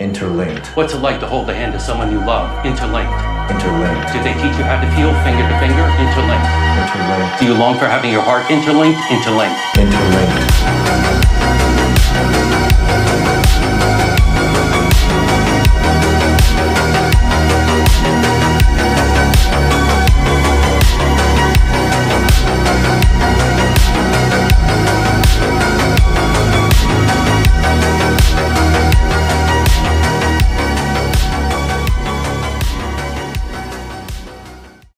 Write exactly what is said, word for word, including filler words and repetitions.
Interlinked. What's it like to hold the hand of someone you love? Interlinked. Interlinked. Did they teach you how to feel finger to finger? Interlinked. Interlinked. Do you long for having your heart interlinked? Interlinked. Interlinked.